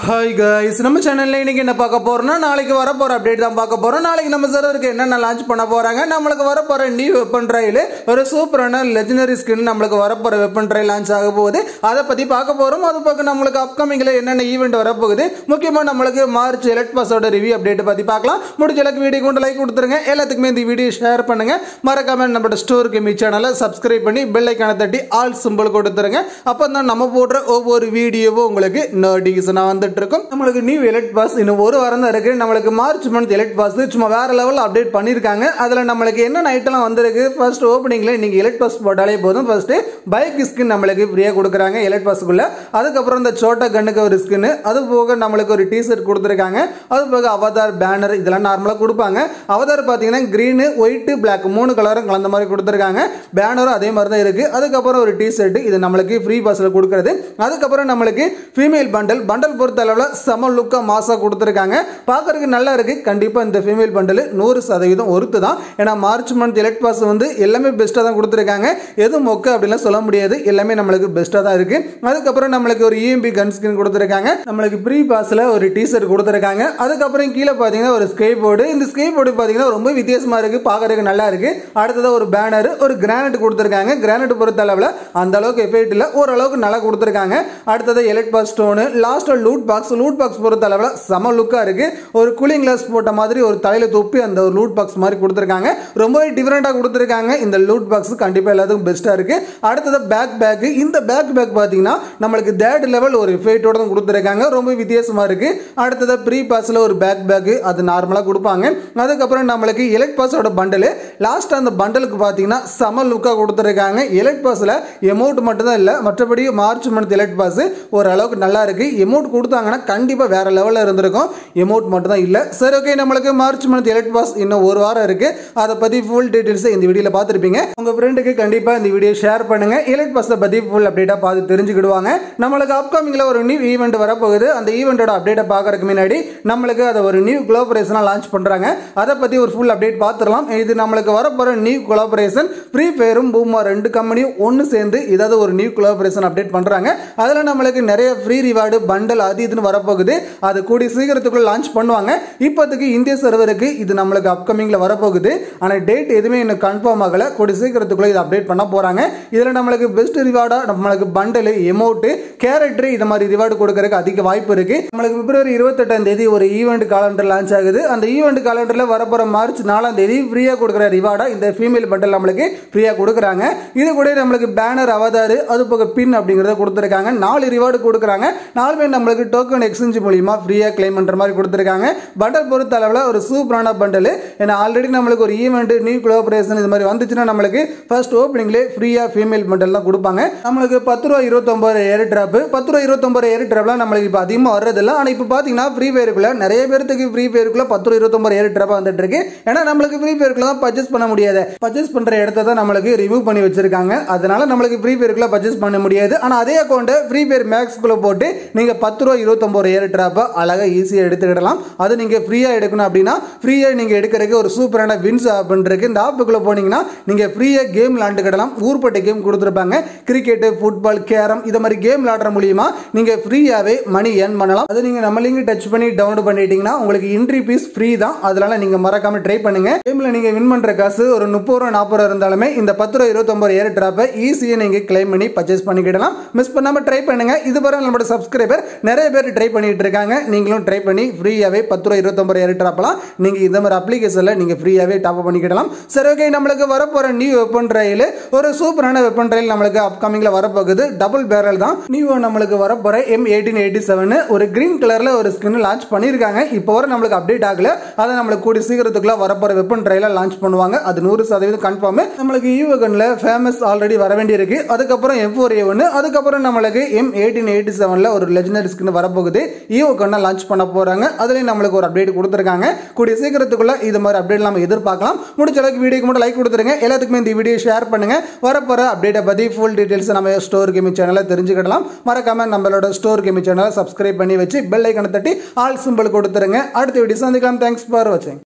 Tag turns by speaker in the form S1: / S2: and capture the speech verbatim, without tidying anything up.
S1: Hi guys, நம்ம சேனல்ல இன்னைக்கு என்ன பார்க்க போறோம்னா நாளைக்கு வர போற அப்டேட் தான் பார்க்க போறோம். நாளைக்கு நம்ம சர்வருக்கு என்னென்ன லான்ச் பண்ண போறாங்க, நமக்கு வர போற நியூ வெப்பன் ட்ரைல ஒரு சூப்பரான லெஜெண்டரி ஸ்கின் நமக்கு வர போற வெப்பன் ட்ரை லான்ச் ஆக போகுது. அத பத்தி பார்க்க போறோம். அது பக்கம் நமக்கு அப்கமிங்ல என்னென்ன ஈவென்ட் வர போகுது, முக்கியமா நமக்கு மார்ச் எலக்ட் பாஸோட ரிவ்யூ அப்டேட் பத்தி பார்க்கலாம். முடிஞ்ச அளவுக்கு வீடியோக்கு ஒரு லைக் கொடுத்துருங்க. எல்லாத்துக்குமே இந்த வீடியோ ஷேர் பண்ணுங்க. மறக்காம நம்ம ஸ்டோர் கேமி சேனலை சப்ஸ்கிரைப் பண்ணி பெல் ஐகானை தட்டி ஆல் சிம்பிள் கொடுத்துருங்க. அப்பதான் நம்ம போடுற ஒவ்வொரு வீடியோவும் உங்களுக்கு நோட்டிஃபிகேஷனா வந்து நம்மளுக்கு நியூ எலக்ட் பாஸ் இன்னும் ஒரு வாரம் தான் இருக்கு. நம்மளுக்கு மார்ச் மந்த் எலக்ட் பாஸ் சும்மா வேற லெவல் அப்டேட் பண்ணிருக்காங்க. அதுல நம்மளுக்கு என்ன ஐட்டம்லாம் வந்திருக்கு, ஃபர்ஸ்ட் ஓபனிங்ல நீங்க எலக்ட் பாஸ் போட்டாலே போதும். ஃபர்ஸ்ட் பைக் ஸ்கின் நம்மளுக்கு ஃப்ரீயா கொடுக்குறாங்க எலக்ட் பாஸ்க்குள்ள. அதுக்கப்புறம் இந்த சோட்டா கண்ணுக்கு ஒரு ஸ்கின், அது போக நம்மளுக்கு ஒரு டி-ஷர்ட் கொடுத்துருக்காங்க. அது போக அவதார் பேனர் இதெல்லாம் நார்மலா கொடுப்பாங்க. அவதார் பாத்தீங்கன்னா கிரீன் ஒயிட் பிளாக் மூணு கலரும் கலந்த மாதிரி கொடுத்துருக்காங்க. பேனரும் அதே மாதிரி தான் இருக்கு. அதுக்கப்புறம் ஒரு டி-ஷர்ட் இது நம்மளுக்கு ஃப்ரீ பாஸ்ல கொடுக்கிறது. அதுக்கப்புறம் நம்மளுக்கு ஃபீமேல் பண்டல் பண்டல் பொறுத்த அளவுல சம லுக்கா மாசா கொடுத்துருக்காங்க. பார்க்கறதுக்கு நல்லா இருக்கு. கண்டிப்பா இந்த ஃபீமேல் பண்டல் நூறு சதவீதம் ஒருத்து தான். ஏன்னா மார்ச் மந்த் எலக்ட் பாஸ் வந்து எல்லாமே பெஸ்டா தான் கொடுத்துருக்காங்க. எதுவும் மொக்க அப்படிலாம் சொல்ல முடியாது. எல்லாமே நம்மளுக்கு பெஸ்டா தான் இருக்கு. அதுக்கப்புறம் நம்மளுக்கு ஒரு இஎம்பி கன் ஸ்கின் கொடுத்துருக்காங்க. நம்மளுக்கு ப்ரீ பாஸ்ல ஒரு டி-ஷர்ட் கொடுத்துருக்காங்க. அதுக்கப்புறம் கீழே பாத்தீங்கன்னா ஒரு ஸ்கேட் போர்டு. இந்த ஸ்கேட் போர்டு பாத்தீங்கன்னா ரொம்ப வித்தியாசமா இருக்கு. பார்க்கறதுக்கு நல்லா இருக்கு. அடுத்தது ஒரு பேனர், ஒரு கிரானைட் கொடுத்துருக்காங்க. கிரானைட் பொறுத்த அளவுல அந்த அளவுக்கு எஃபெக்ட் இல்ல, ஓரளவுக்கு நல்லா கொடுத்துருக்காங்க. அடுத்தது elite pass stone, last loot box. Loot box பொறுத்த அளவுல சம லுக்கா இருக்கு. ஒரு கூலிங் கிளாஸ் போட்ட மாதிரி ஒரு தலையில தொப்பி அந்த ஒரு லூட் பாக்ஸ் மாதிரி கொடுத்துருக்காங்க. ரொம்பவே டிஃபரெண்டா கொடுத்துருக்காங்க. இந்த லூட் பாக்ஸ் கண்டிப்பா எல்லாத்துக்கும் பெஸ்டா இருக்கு. அடுத்தது பேக் பேக். இந்த பேக் பேக் பாத்தீங்கன்னா நம்மளுக்கு தேர்ட் லெவல் ஒரு எஃபெக்ட்டோட தான் கொடுத்துருக்காங்க. ரொம்ப வித்தியாசமா இருக்கு. அடுத்தது ப்ரீ பாஸ்ல ஒரு பேக் பேக் அது நார்மலா கொடுப்பாங்க. அதுக்கப்புறம் நம்மளுக்கு எலக்ட் பாஸோட பண்டல், லாஸ்ட் அந்த பண்டலுக்கு பாத்தீங்கன்னா சம லுக்கா கொடுத்துருக்காங்க. எலக்ட் பாஸ்ல எமௌண்ட் மட்டும் தான் இல்ல, மற்றபடி மார்ச் மந்த் எலக்ட் பாஸ் ஓரளவுக்கு நல்லா இருக்கு. எமௌண்ட் கொடுத்தாங்கன்னா கண்டிப்பா வேற லெவல்ல இருந்திருக்கும். எமௌண்ட் மட்டும் தான் இல்ல. சரி, ஓகே, நம்மளுக்கு மார்ச் மந்த் எலக்ட் பாஸ் இன்னும் ஒரு வாரம் இருக்கு. அதை பத்தி ஃபுல் டீடைல்ஸ் இந்த வீடியோல பார்த்திருப்பீங்க. உங்க ஃப்ரெண்டுக்கு கண்டிப்பா இந்த வீடியோ ஷேர் பண்ணுங்க. எலக்ட் பாஸ் பத்தி ஃபுல் அப்டேட்டா பார்த்து தெரிஞ்சுக்கிடுவாங்க. நம்மளுக்கு அப்கமிங்ல ஒரு நியூ ஈவென்ட் வர போகுது. அந்த ஈவென்ட்டோட அப்டேட்டை பார்க்கறதுக்கு முன்னாடி நம்மளுக்கு அதை ஒரு நியூ கொலாபரேஷனா லான்ச் பண்றாங்க. அதை பத்தி ஒரு ஃபுல் அப்டேட் பார்த்துடலாம். இது நம்மளுக்கு வரப்போற நியூ கொலாபரேஷன். ஃப்ரீ ஃபயரும் பூமா ரெண்டு கம்பெனியும் ஒன்னு சேர்ந்து ஏதாவது ஒரு நியூ கொலாபரேஷன் அப்டேட் பண்றாங்க. அதுல நம்மளுக்கு நிறைய ஃப்ரீ ரிவார்டு பண்டல் அது இதுன்னு வரப்போகுது. அது கூடிய சீக்கிரத்துக்குள்ள லான்ச் பண்ணுவாங்க. இப்போதைக்கு இந்திய சர்வருக்கு இது நம்மளுக்கு அப்கமிங்ல வரப்போகுது. ஆனா டேட் எதுவுமே இன்னும் கன்ஃபார்ம் ஆகல. கூடிய சீக்கிரத்துக்குள்ள இது அப்டேட் பண்ண போறாங்க. இதுல நம்மளுக்கு பெஸ்ட் ரிவார்டா நம்மளுக்கு பண்டல், எமௌண்ட், கேரக்டர் இது மாதிரி ரிவார்டு கொடுக்கறதுக்கு அதிக வாய்ப்பு இருக்கு. நம்மளுக்கு பிப்ரவரி இருபத்தி எட்டாம் தேதி ஒரு ஈவென்ட் காலண்டர் லான்ச் ஆகுது. அந்த ஈவென்ட் காலண்டர்ல வரப்போற மார்ச் நாலாம் தேதி ஃப்ரீயா கொடுக்குற ரிவார்டா இந்த ஃபீமேல் பண்டல் நம்மளுக்கு ஃப்ரீயா கொடுக்குறாங்க. இது கூட நம்மளுக்கு பேனர், அவதார், அது போக பின் அப்படிங்கறத கொடுத்துருக்காங்க. நாலு ரிவார்டு கொடுக்குறாங்க. நாலுமே நம்மளுக்கு டோக்கன் எக்ஸ்சேஞ்ச் மூலமா ஃப்ரீயா கிளைம் பண்ற மாதிரி கொடுத்துருக்காங்க. பண்டல் பொறுத்த அளவுல ஒரு சூப்பரான பண்டல். ஏன்னா ஆல்ரெடி நம்மளுக்கு ஒரு ஈவென்ட், நியூ கொலாபரேஷன் இது மாதிரி வந்துச்சுன்னா நம்மளுக்கு ஃபர்ஸ்ட் ஓப்பனிங்ல ஃப்ரீயா ஃபீமேல் பண்டல் தான் கொடுப்பாங்க. நம்மளுக்கு பத்து ரூபா இருபத்தி ஒன்பது ஏர் டிராப், பத்து ரூபா இருபத்தி ஒன்பது ஏர் டிராப்லாம் நம்மளுக்கு இப்போ அதிகமாக வர்றதில்ல. ஆனால் இப்போ பார்த்தீங்கன்னா ஃப்ரீ ஃபயருக்குள்ள நிறைய பேருக்கு ஃப்ரீ ஃபயருக்குள்ள பத்து ரூபா இருபத்தி ஒன்பது ஏர் டிராப் வந்துட்டு இருக்கு. ஏன்னா நம்மளுக்கு ஃப்ரீ ஃபயருக்குள்ள தான் பர்ச்சேஸ் பண்ண முடியாது. பர்ச்சேஸ் பண்ற இடத்த தான் நம்மளுக்கு ரிமூவ் பண்ணி வச்சிருக்காங்க. அதனால நம்மளுக்கு ஃப்ரீ ஃபயருக்குள்ள பர்ச்சேஸ் பண்ண முடியாது. ஆனால் அதே அக்கௌண்ட் ஃப்ரீ ஃபயர் மேக்ஸ்குள்ள போட்டு நீங்க பத்து ரூபா இருபத்தி ஒன்பது ஏர் டிராப் அழகா ஈஸியா எடுத்துக்கிடலாம். அது நீங்க ஃப்ரீயா எடுக்கணும் அப்படின்னா ஃப்ரீயா நீங்க எடுக்கிறதுக்கு ஒரு சூப்பரான வின்ஸ் ஆப் இருக்கு. இந்த ஆப்புக்குள்ள போனீங்கன்னா நீங்க ஃப்ரீயா கேம் விளையாண்டுக்கிடலாம். ஊர்பட்ட கேம் கொடுத்துருப்பாங்க. கிரிக்கெட், ஃபுட்பால், கேரம் இது மாதிரி கேம் விளையாடுற மூலியமா நீங்க ஃப்ரீயாவே மணி ஏர்ன் பண்ணலாம். அது நீங்க நம்ம லிங்க் டச் பண்ணி டவுன்லோட் பண்ணிட்டீங்கன்னா உங்களுக்கு என்ட்ரி ஃபீஸ் ஃப்ரீ தான். அதனால நீங்க மறக்காம ட்ரை பண்ணுங்க. கேம்ல நீங்க வின் பண்ற காசு ஒரு முப்பது ரூபா நாற்பது ரூபா இருந்தாலுமே இந்த பத்து ரூபா இருபத்தி ஒன்பது ஏர் டிராப்பை ஈஸியா நீங்க கிளைம் பண்ணி பர்ச்சேஸ் பண்ணிக்கிடலாம். மிஸ் பண்ணாம ட்ரை பண்ணுங்க. இது வரை நம்மளோட சப்ஸ்கிரைபர் நிறைய பேர் ட்ரை பண்ணிட்டு இருக்காங்க. நீங்களும் ட்ரை பண்ணி ஃப்ரீயாவே பத்து ரூபா இருபத்தி ஒன்பது ஏர் டிராப்லாம் நீங்க இந்த மாதிரி அப்ளிகேஷன்ல நீங்க ஃப்ரீயாவே டாப் அப் பண்ணிக்கிடலாம். சரி, ஓகே, நம்மளுக்கு வரப்போற நியூ வெப்பன் ட்ரையல் ஒரு சூப்பரான வெப்பன் ட்ரையல் நம்மளுக்கு அப்கமிங்ல வரப்போகுது. டபுள் பேரல் தான் நியூ நம்மளுக்கு வரப்போற எம் எயிட்டீன் எயிட்டி செவன் ஒரு கிரீன் கலர்ல ஒரு ஸ்கின் லான்ச் பண்ணிருக்காங்க. இப்போ வரை நம்மளுக்கு அப்டேட் ஆகல. அதை நம்மளுக்கு கூடிய சீக்கிரத்துக்குள்ள வரப்போற வெப்பன் ட்ரையல லான்ச் பண்ணுவாங்க. அது நூறு சதவீதம் கன்ஃபார்ம். நம்மளுக்கு ஈவகன்ல ஃபேமஸ் ஆல்ரெடி வர வேண்டி இருக்கு. அதுக்கப்புறம் எம் ஃபோர் ஏ ஒன், அதுக்கப்புறம் நம்மளுக்கு எம் எயிட்டீன் எயிட்டி செவன்ல ஒரு லெஜெண்டரி ஸ்கின் வரப்போகுது. ஈவகன்ன லான்ச் பண்ண போறாங்க. அதுலயும் நம்மளுக்கு ஒரு அப்டேட் கொடுத்துருக்காங்க. கூடிய சீக்கிரத்துக்குள்ள இது மாதிரி அப்டேட் நம்ம எதிர்பார்க்கலாம். முடிஞ்ச அளவுக்கு வீடியோக்கு மட்டும் லைக் கொடுத்துருங்க. எல்லாத்துக்குமே இந்த வீடியோ ஷேர் பண்ணுங்க. வரப்போற அப்டேட்டை பத்தி ஃபுல் டீடைல்ஸ் நம்ம ஸ்டோர் கேமி சேனல்ல தெரிஞ்சுக்கிடலாம். மறக்காம நம்மளோட ஸ்டோர் கேமி சேனலை சப்ஸ்கிரைப் பண்ணி வச்சு பெல் ஐகானை தட்டி ஆல் சிம்பிள் கொடுத்துருங்க. அடுத்த வீடியோ சந்திக்கலாம். தேங்க்ஸ் ஃபார் வாட்சிங்.